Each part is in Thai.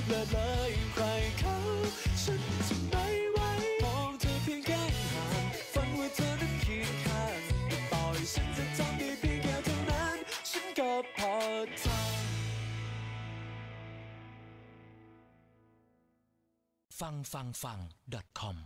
เลิศเลยใครเขาฉันจะไม่ไหวมองเธอเพียงแค่ห่างฝันว่าเธอนั้นเคียงข้างแต่ต่อให้ฉันจะทำได้เพียงแค่เท่านั้นฉันก็พอใจฟัง.com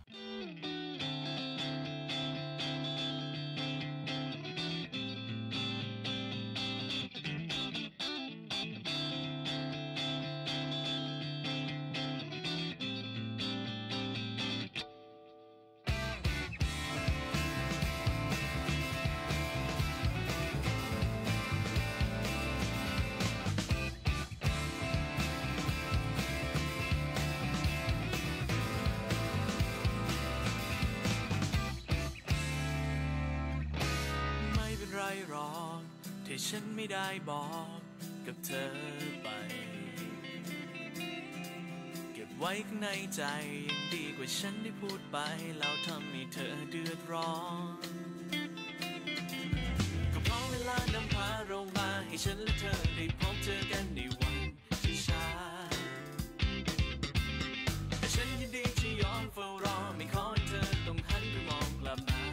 หรอกที่ฉันไม่ได้บอกกับเธอไปเก็บไว้ข้างในใจยังดีกว่าฉันได้พูดไปแล้วทำให้เธอเดือดร้อนก็เพราะเวลานำพาเรามาให้ฉันและเธอได้พบเจอกันในวันที่ช้าแต่ฉันยินดีที่ยอมเฝ้ารอไม่ขอให้เธอต้องหันไปมองกลับมา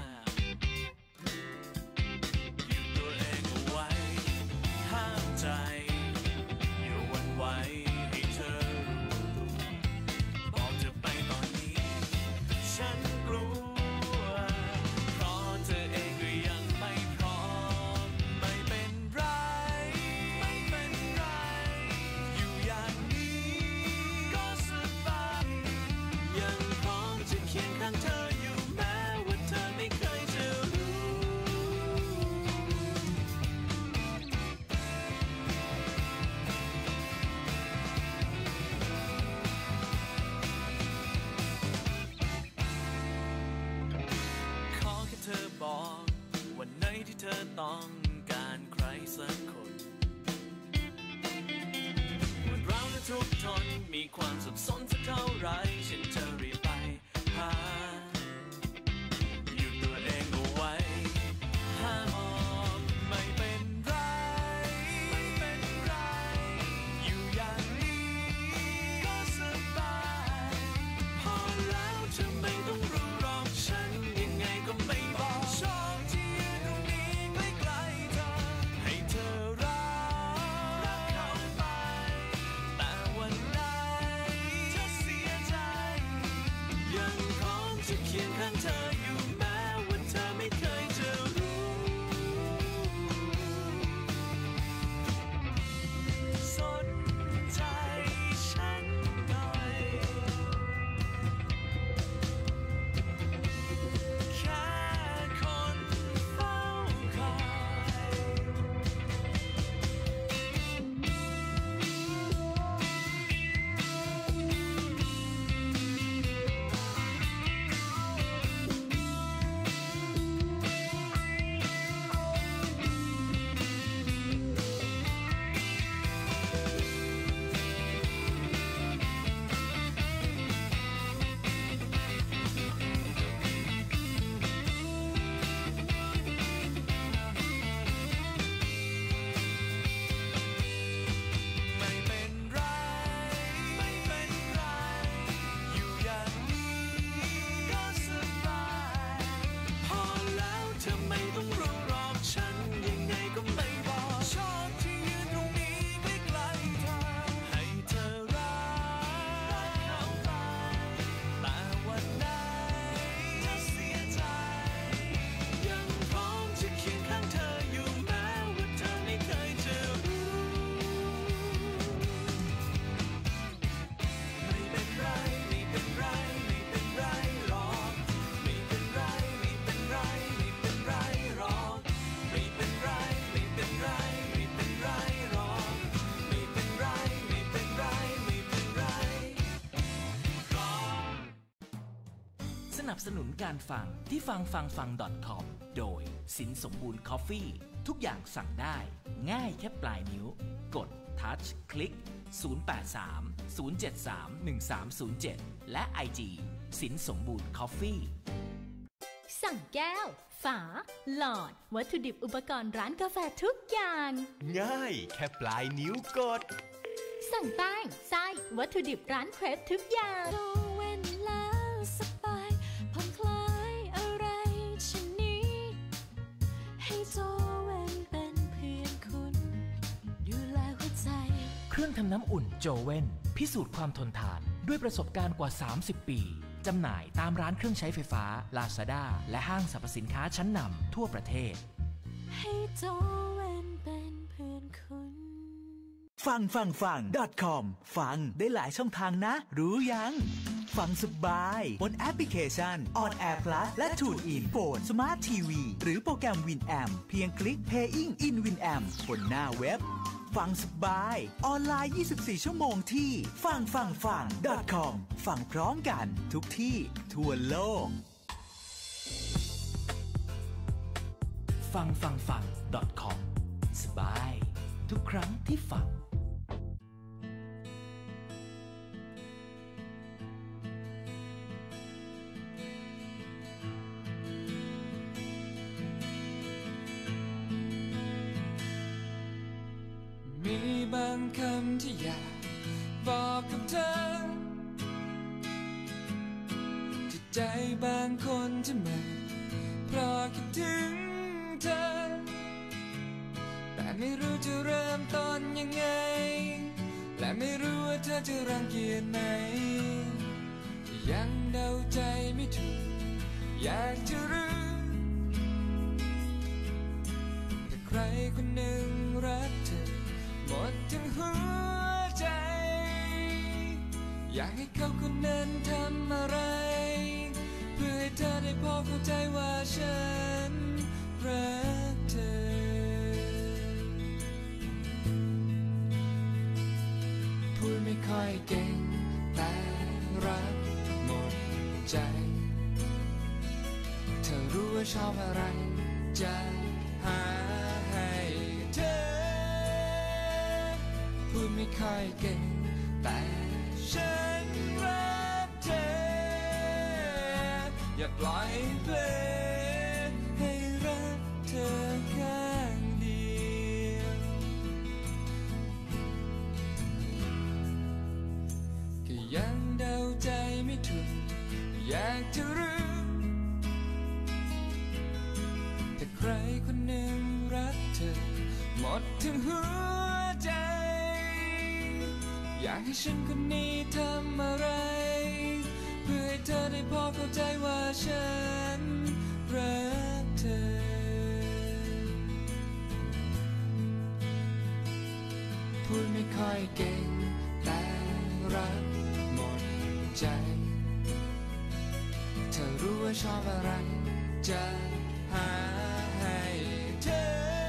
ห้ามใจอย่าหวั่นไหวให้เธอรู้บอกเธอไปตอนนี้ฉันกลัวเพราะเธอเองก็ยังไม่พร้อมไม่เป็นไรไม่เป็นไรอยู่อย่างนี้ก็สบายยังพร้อมจะเคียงข้างเธออยู่แม้ว่าเธอไม่เคยจะรู้เธอบอกวันไหนที่เธอต้องการใครสักคนวันเราและทุกทนมีความสับสนสักเท่าไรฉันจะรีบไปหาหยุดตัวเองเอาไว้ห้ามออกไม่เป็นไรไม่เป็นไรอยู่อย่างนี้ก็สบายพอแล้วเธอไม่ต้องรู้หรอกฉันยังไงก็ไม่ชอบที่ยืนตรงนี้ใกล้ๆเธอให้เธอรักเขาไปแต่วันไหนเธอเสียใจยังพร้อมจะเคียงข้างเธออยู่แม้ว่าเธอไม่เคยจะรู้สนใจฉันหน่อยสนับสนุนการฟังที่ฟัง.com โดยสินสมบูรณ์คอฟฟี่ทุกอย่างสั่งได้ง่ายแค่ปลายนิ้วกดทัชคลิก083 073 1307และ IG สินสมบูรณ์คอฟฟี่สั่งแก้วฝาหลอดวัตถุดิบอุปกรณ์ร้านกาแฟทุกอย่างง่ายแค่ปลายนิ้วกดสั่งแป้งไส้วัตถุดิบร้านเครปทุกอย่างโจเวนแล้วสบายผ่อนคลายอะไรชนิดให้โจเวนเป็นเพื่อนคุณดูแลหัวใจเครื่องทำน้ำอุ่นโจเว่นพิสูจน์ความทนทานด้วยประสบการณ์กว่า30 ปีจำหน่ายตามร้านเครื่องใช้ไฟฟ้า Lazada และห้างสรรพสินค้าชั้นนำทั่วประเทศให้โจเวนเป็นเพื่อนคุณฟัง.com ฟังได้หลายช่องทางนะรู้ยังฟังสบายบนแอปพลิเคชัน On Air Plus และ TuneIn โฟน Smart TV หรือโปรแกรม Winamp เพียงคลิก Paying in Winamp บนหน้าเว็บฟังสบายออนไลน์24ชั่วโมงที่ฟัง.com ฟังพร้อมกันทุกที่ทั่วโลกฟัง.com สบายทุกครั้งที่ฟังมีบางคำที่อยากบอกกับเธอที่ใจบางคนจะไม่เพราะคิดถึงเธอแต่ไม่รู้จะเริ่มต้นยังไงและไม่รู้ว่าเธอจะรังเกียจไหมยังเดาใจไม่ถูกอยากจะรู้แต่ใครคนหนึ่งรักเธอหมดทั้งหัวใจอยากให้เขาคนนั้นทำอะไรเพื่อให้เธอได้พอเข้าใจว่าฉันรักเธอพูดไม่ค่อยเก่งแต่รักหมดใจเธอรู้ว่าชอบอะไรจะหาให้เธอพูดไม่ค่อยเก่งแต่ฉันรักเธออย่าปล่อยเพลงให้รักเธอข้างเดียวก็ยังเดาใจไม่ถูกอยากจะรู้แต่ใครคนหนึ่งรักเธอหมดทั้งหัวใจอยากให้ฉันคนนี้ทำอะไรเพื่อให้เธอได้พอเข้าใจว่าฉันรักเธอพูดไม่ค่อยเก่งแต่รักหมดใจเธอรู้ว่าชอบอะไรจะหาให้เธอ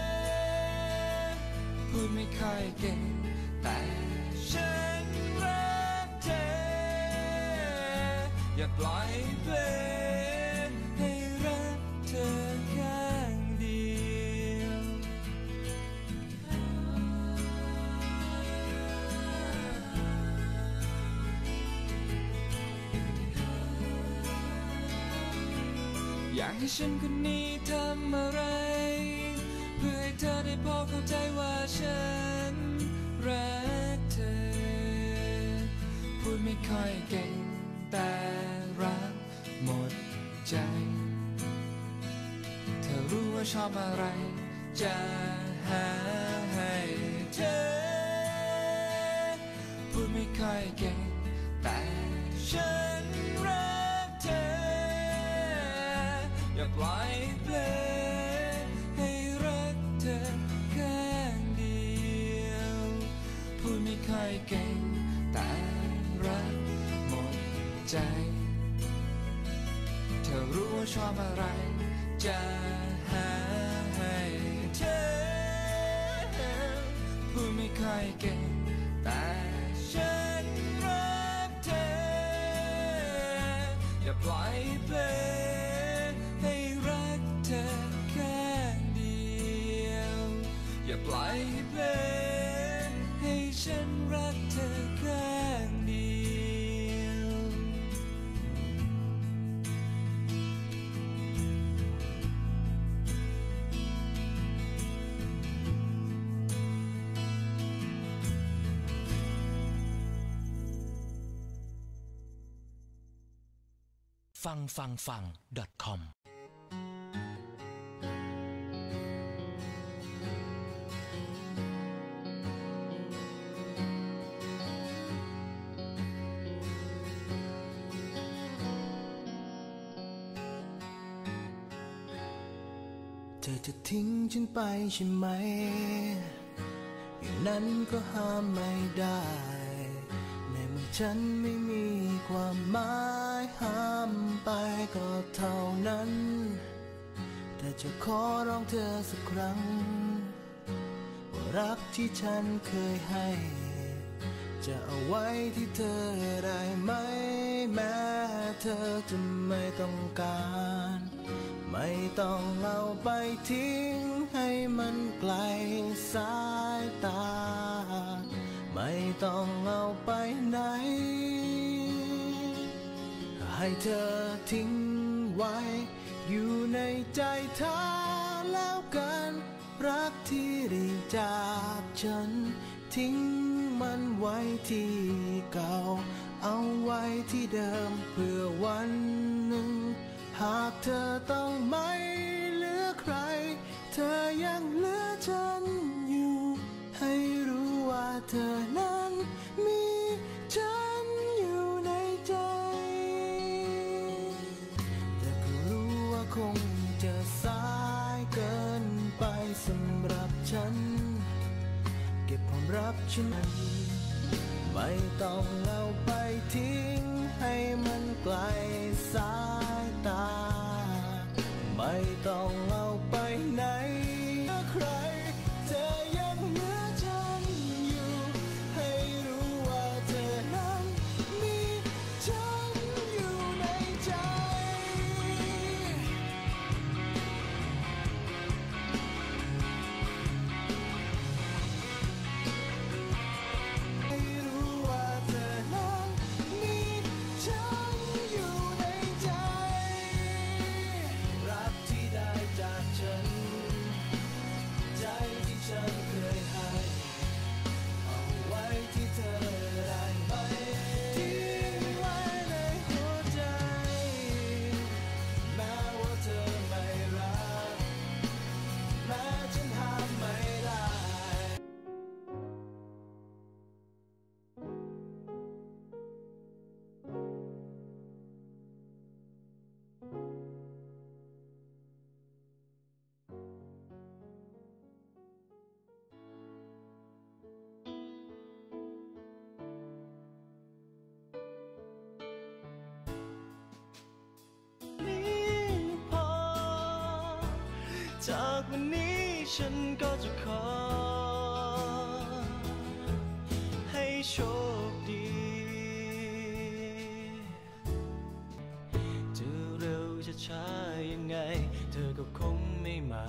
พูดไม่ค่อยเก่งแต่ฉันรักเธออย่าปล่อยเพลงให้รักเธอข้างเดียวอยากให้ฉันคนนี้ทำอะไรเพื่อให้เธอได้พอเข้าใจว่าฉันรักเธอพูดไม่ค่อยเก่งแต่รักหมดใจเธอรู้ว่าชอบอะไรจะหาให้เธอพูดไม่ค่อยเก่งแต่ฉันรักเธออย่าปล่อยเพลงให้รักเธอข้างเดียวพูดไม่ค่อยเก่งแต่รักหมดใจเธอรู้ว่าชอบอะไรจะหาให้เธอพูดไม่ค่อยเก่งแต่ฉันรักเธออย่าปล่อยเพลงให้รักเธอข้างเดียวอย่าปล่อยเพลงให้ฉันรักเธอข้างเดียวเ .com เธอจะทิ้งฉันไปใช่ไหมอย่างนั้นก็ห้ามไม่ได้ในเมื่อฉันไม่มีความหมายห้ามไปก็เท่านั้นแต่จะขอร้องเธอสักครั้งว่ารักที่ฉันเคยให้จะเอาไว้ที่เธอได้ไหมแม้เธอจะไม่ต้องการไม่ต้องเอาไปทิ้งให้มันไกลสายตาไม่ต้องเอาไปไหนให้เธอทิ้งไว้อยู่ในใจเธอแล้วกันรักที่ได้จากฉันทิ้งมันไว้ที่เก่าเอาไว้ที่เดิมเพื่อวันหนึ่งหากเธอต้องไม่เหลือใครเธอยังเหลือฉันอยู่ให้รู้ว่าเธอนั้นมีฉันอยู่ในใจแต่ก็รู้ว่าคงจะสายเกินไปสำหรับฉันเก็บความรักฉันไม่ต้องเอาไปทิ้งให้มันไกลสายตาไม่ต้องเอาไปไหนใครเธอยังเหลือฉันอยู่ให้รู้ว่าเธอนั้นมีฉันอยู่ในใจให้รู้ว่าเธอนั้นมีฉันอยู่ในใจรักที่ได้จากฉันใจที่ฉันเคยให้เอาไว้ที่เธอได้ไหมทิ้งไว้ในหัวใจแม้ว่าเธอไม่รักแม้ฉันห้ามไม่ได้ นี้พอจากวันนี้ฉันก็จะขอให้โชคดีจะเร็วจะช้ายังไงเธอก็คงไม่มา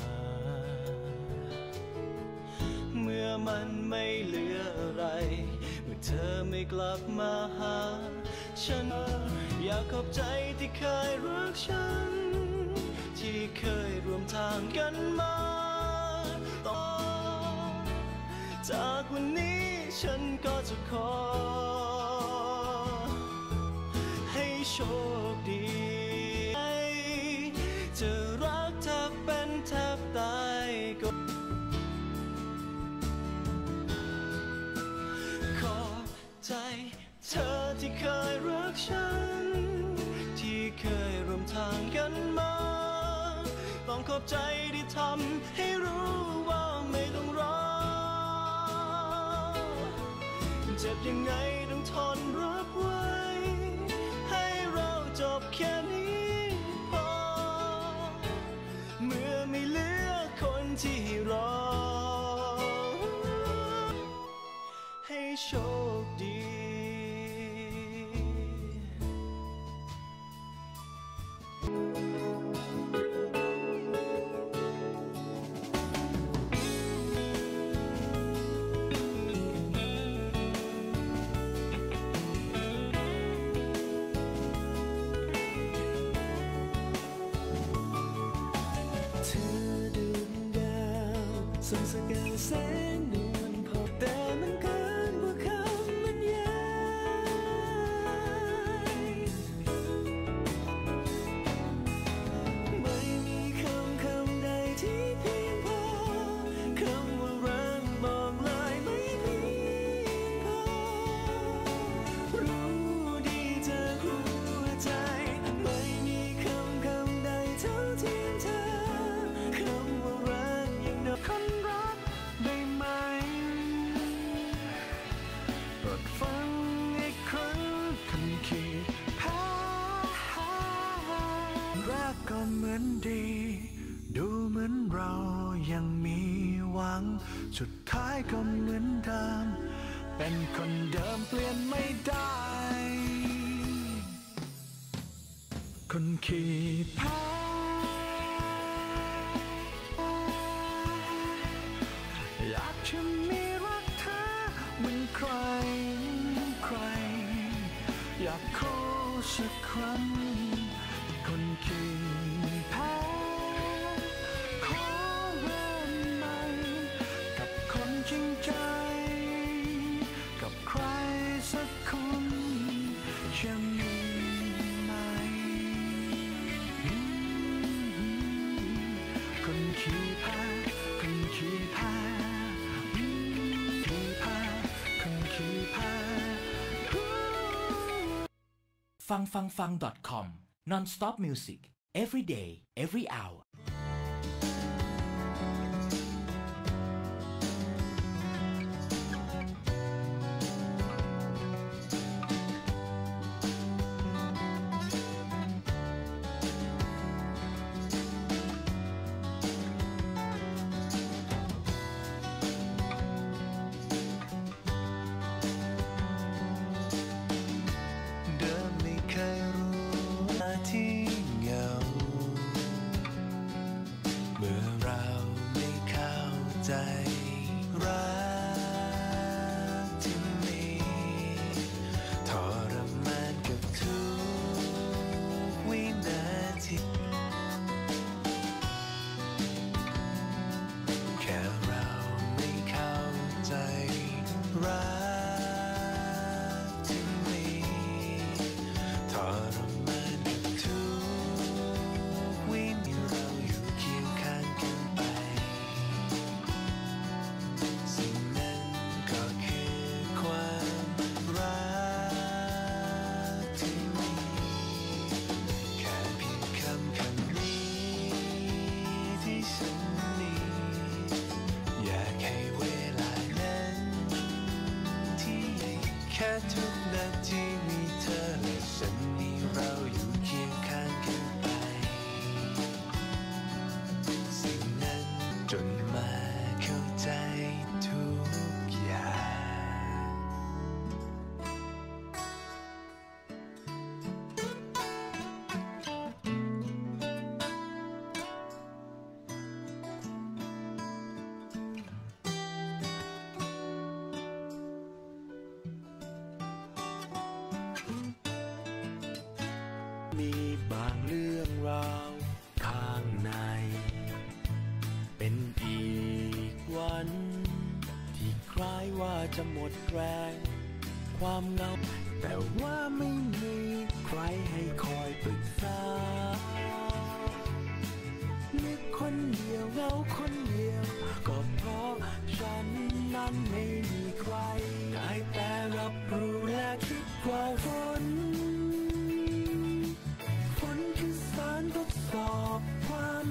เมื่อมันไม่เหลืออะไรเมื่อเธอไม่กลับมาหาฉันอยากขอบใจที่เคยรักฉันที่เคยร่วมทางกันมาต่อจากวันนี้ฉันก็จะขอให้โชคดีจะรักแทบเป็นแทบตายก็ขอบใจเธอที่เคยรักฉันที่เคยร่วมทางกันมาต้องขอบใจที่ทำให้รู้ว่าไม่ต้องรอเจ็บยังไงต้องทนรับไว้ให้เราจบแค่นี้พอเมื่อไม่เหลือคนที่รอให้โชคดีมือนดีดูเหมือนเรายังมีหวังสุดท้ายก็เหมือนเดิมเป็นคนเดิมเปลี่ยนไม่ได้คนขี้แพ้อยากจะมีรักเธอเหมือนใครอยากขอสักครั้งคนขี้แพ้ขอเริ่มใหม่กับคนจริงใจกับใครสักคนจะมีไหมคนขี้แพ้คนขี้แพ้ขี้แพ้คนขี้แพ้ฟัง.com Non-stop music every day every hour มีบางเรื่องราวข้างในเป็นอีกวันที่คล้ายว่าจะหมดแรงความเหงาแต่ว่าไม่มีใครให้คอยปรึกษานึกคนเดียวเหงาคนเดียวก็เพราะฉันนั้นไม่มีใครได้แต่รับรู้และคิดว่าฝนคือสารทดสอบความ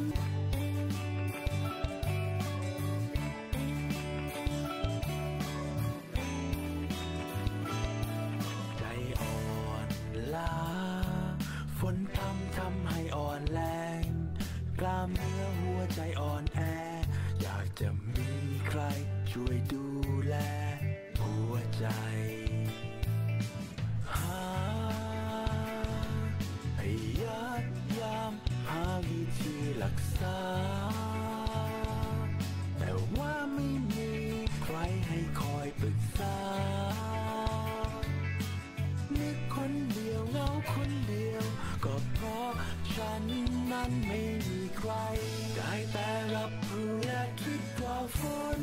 ใจอ่อนล้าฝนทำให้อ่อนแรงกล้ามเนื้อหัวใจอ่อนแออยากจะมีใครช่วยดูแลหัวใจพยายามหาวิธีรักษาแต่ว่าไม่มีใครให้คอยปรึกษานึกคนเดียวเหงาคนเดียวก็เพราะฉันนั้นไม่มีใครได้แต่รับรู้และคิดว่าฝน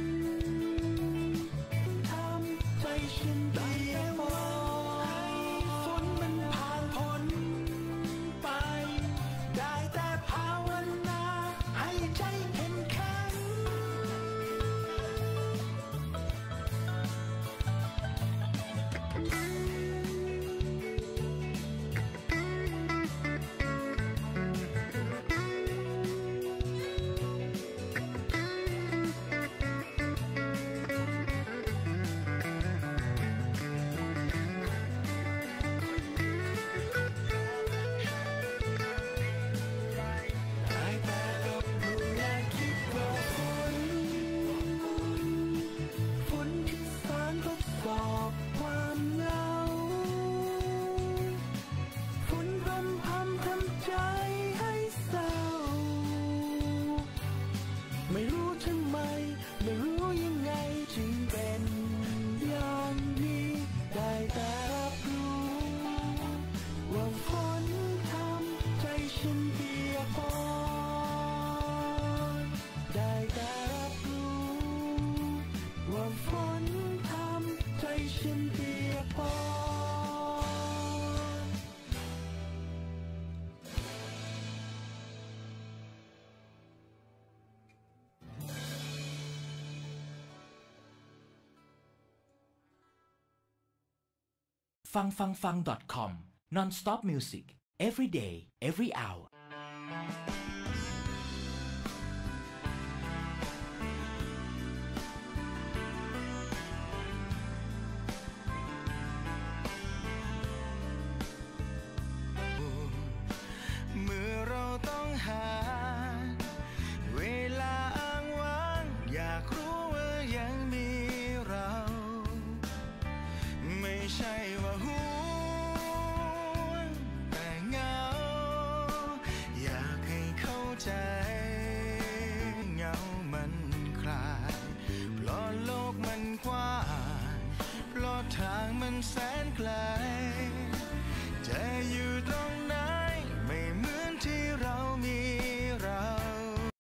ทำใจฉันได้แต่มองให้ฝนมันผ่านพ้นไปได้แต่ภาวนาให้ใจเข้มแข็งฟัง .com non stop music every day every hour